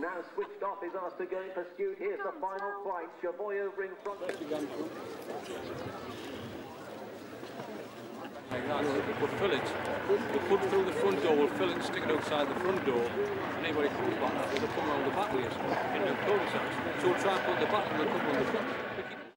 now switched off, is asked to go in pursuit. Here's the final flight. Chavoy over in front. Like that, we'll fill it. We'll put through the front door, we'll fill it and stick it outside the front door, and anybody comes back, they'll come around the back with us in the cul-de-sacs. So we'll try and put the back and they'll come on the front.